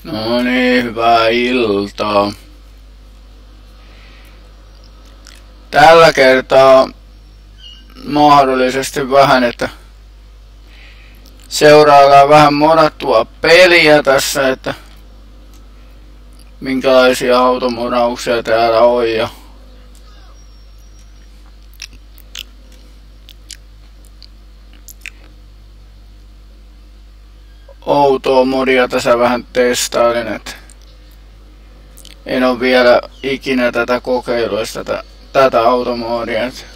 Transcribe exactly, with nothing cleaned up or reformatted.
No niin, hyvää iltaa. Tällä kertaa mahdollisesti vähän, että seuraillaan vähän modattua peliä tässä, että minkälaisia automodauksia täällä on ja outoa modia tässä vähän testailen, että en ole vielä ikinä tätä kokeillut tätä, tätä automodia.